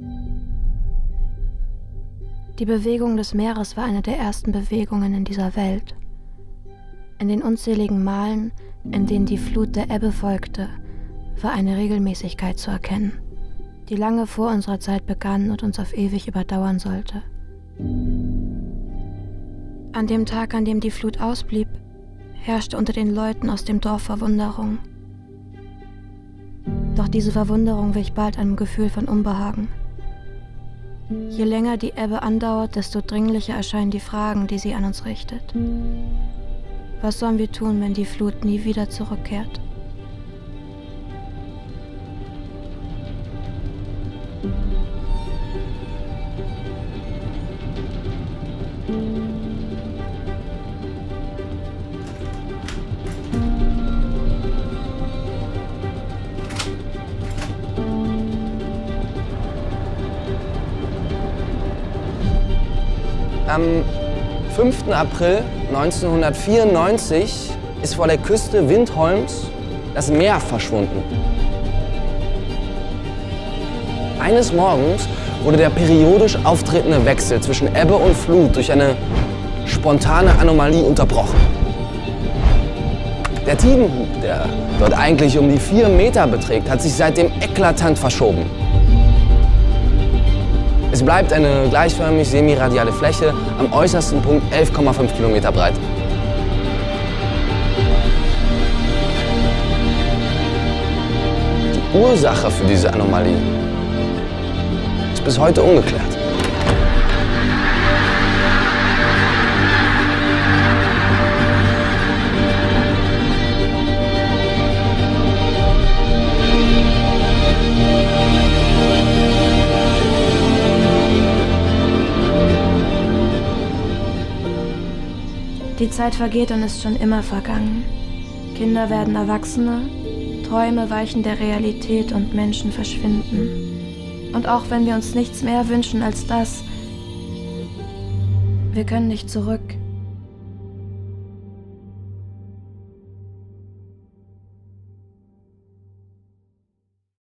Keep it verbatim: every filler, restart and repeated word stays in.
Die Bewegung des Meeres war eine der ersten Bewegungen in dieser Welt. In den unzähligen Malen, in denen die Flut der Ebbe folgte, war eine Regelmäßigkeit zu erkennen, die lange vor unserer Zeit begann und uns auf ewig überdauern sollte. An dem Tag, an dem die Flut ausblieb, herrschte unter den Leuten aus dem Dorf Verwunderung. Doch diese Verwunderung wich bald einem Gefühl von Unbehagen. Je länger die Ebbe andauert, desto dringlicher erscheinen die Fragen, die sie an uns richtet. Was sollen wir tun, wenn die Flut nie wieder zurückkehrt? Am fünften April neunzehnhundertvierundneunzig ist vor der Küste Windholms das Meer verschwunden. Eines Morgens wurde der periodisch auftretende Wechsel zwischen Ebbe und Flut durch eine spontane Anomalie unterbrochen. Der Tidenhub, der dort eigentlich um die vier Meter beträgt, hat sich seitdem eklatant verschoben. Es bleibt eine gleichförmig semiradiale Fläche, am äußersten Punkt elf Komma fünf Kilometer breit. Die Ursache für diese Anomalie ist bis heute ungeklärt. Die Zeit vergeht und ist schon immer vergangen. Kinder werden Erwachsene, Träume weichen der Realität und Menschen verschwinden. Und auch wenn wir uns nichts mehr wünschen als das, wir können nicht zurück.